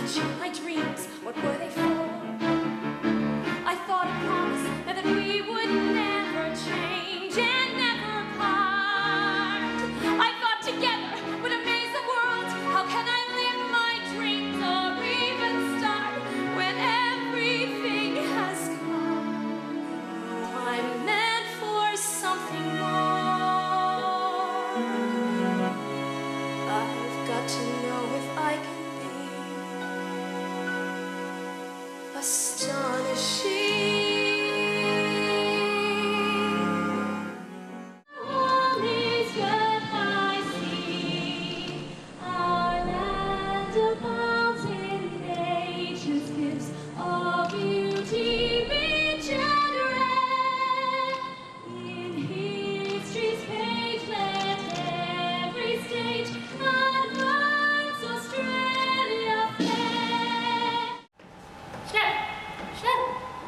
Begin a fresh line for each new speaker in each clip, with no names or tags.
My dreams, what were they for? I thought a promise that we would never change and never part. I thought together would amaze the world. How can I live my dreams or even start when everything has come? I'm meant for something more. I've got to know if I can astonishing. All is good I see. Our land abounds in nature's gifts of beauty rich and rare. In history's page, let every stage advance Australia fair. Shut.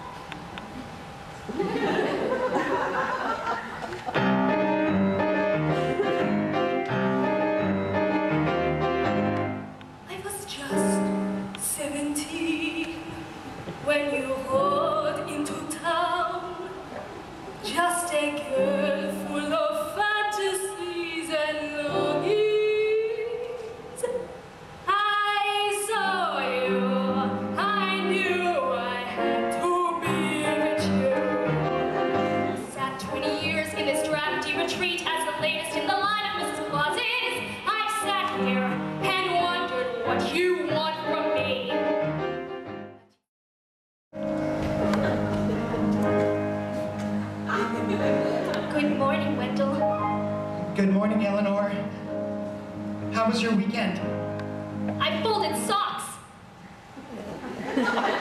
I was just 17 when you rode into town. Just a girl full of fantasies and longings. I saw you. I knew I had to be with you. Sat 20 years in this drafty retreat as the latest in the line of Mrs. Clauses. I've sat here and wondered what you want from me. Good morning, Wendell.
Good morning, Eleanor. How was your weekend?
I folded socks.